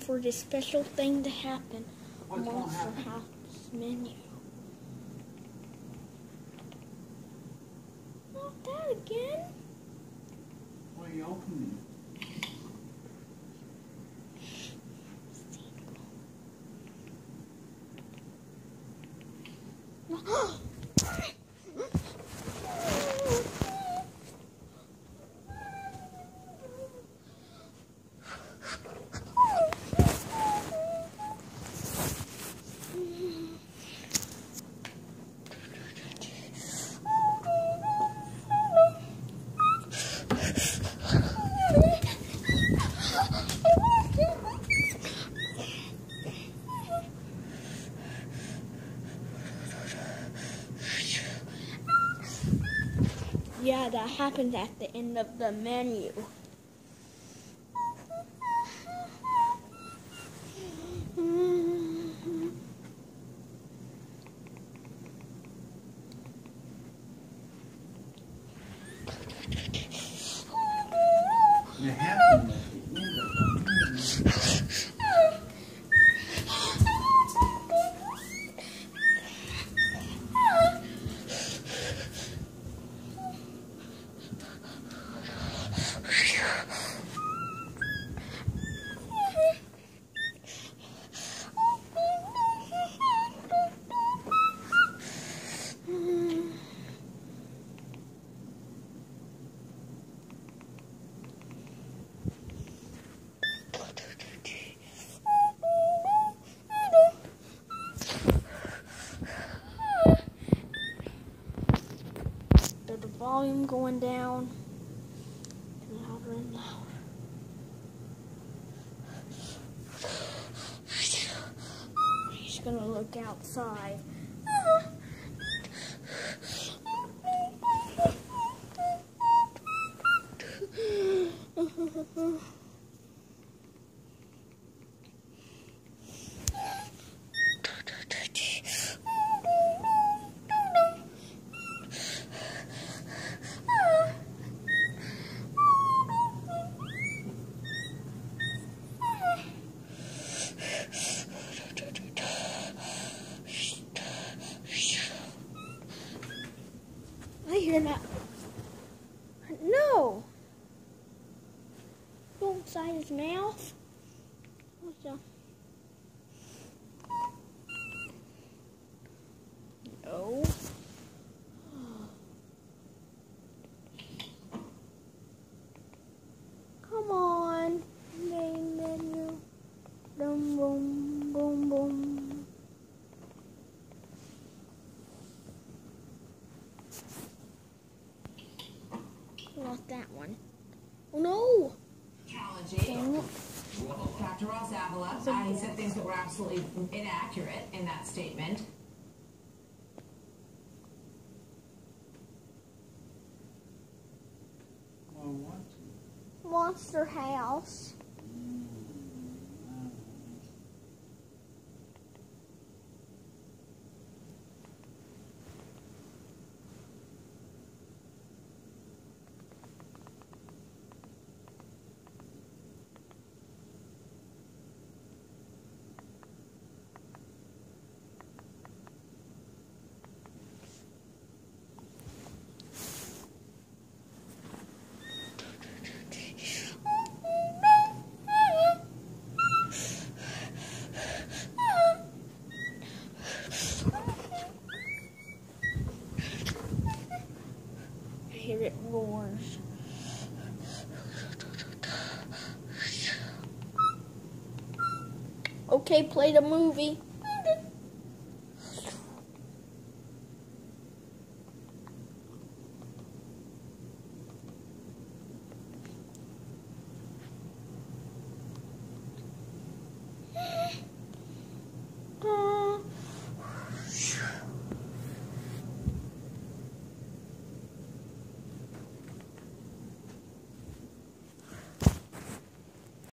for this special thing to happen. What's going to Monster happen? House menu. Not that again. What are you opening? Yeah, that happens at the end of the menu. It happened at the end of the menu. The volume going down louder and louder. He's gonna look outside. I hear that. No! Go inside his mouth. What's that? No. Come on. Main menu. Boom, boom, boom, boom. Not that one. Oh no! Challenging. Captain Ross Avila, he said things that were absolutely inaccurate in that statement. Well, what? Monster House. I hear it roars. Okay, play the movie.